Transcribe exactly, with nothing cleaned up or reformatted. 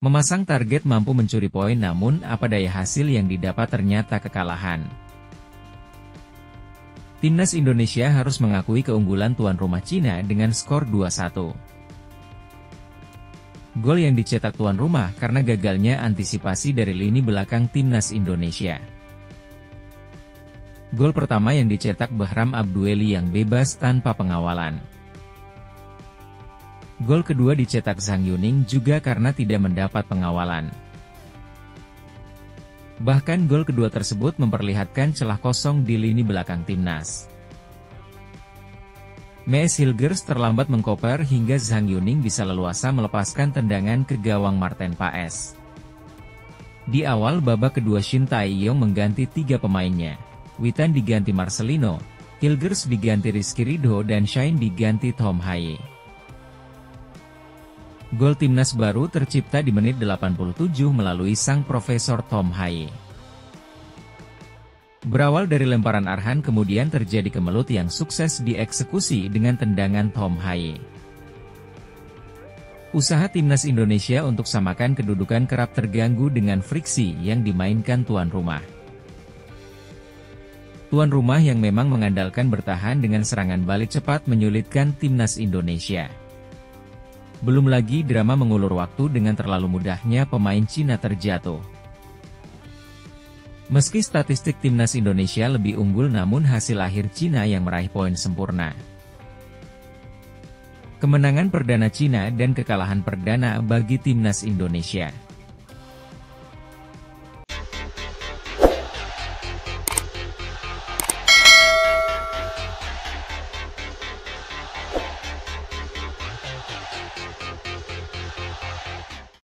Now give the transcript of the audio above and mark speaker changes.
Speaker 1: Memasang target mampu mencuri poin, namun apa daya hasil yang didapat ternyata kekalahan. Timnas Indonesia harus mengakui keunggulan tuan rumah Cina dengan skor dua satu. Gol yang dicetak tuan rumah karena gagalnya antisipasi dari lini belakang Timnas Indonesia. Gol pertama yang dicetak Bahram Abdueli yang bebas tanpa pengawalan. Gol kedua dicetak Zhang Yuning juga karena tidak mendapat pengawalan. Bahkan gol kedua tersebut memperlihatkan celah kosong di lini belakang timnas. Mees Hilgers terlambat mengkoper hingga Zhang Yuning bisa leluasa melepaskan tendangan ke gawang Marten Paes. Di awal babak kedua Shin Tae-yong mengganti tiga pemainnya. Witan diganti Marcelino, Hilgers diganti Rizky Ridho dan Shine diganti Tom Haye. Gol timnas baru tercipta di menit delapan puluh tujuh melalui sang Profesor Tom Haye. Berawal dari lemparan Arhan kemudian terjadi kemelut yang sukses dieksekusi dengan tendangan Tom Haye. Usaha timnas Indonesia untuk samakan kedudukan kerap terganggu dengan friksi yang dimainkan tuan rumah. Tuan rumah yang memang mengandalkan bertahan dengan serangan balik cepat menyulitkan timnas Indonesia. Belum lagi drama mengulur waktu dengan terlalu mudahnya pemain Cina terjatuh. Meski statistik timnas Indonesia lebih unggul, namun hasil akhir Cina yang meraih poin sempurna. Kemenangan perdana Cina dan kekalahan perdana bagi timnas Indonesia.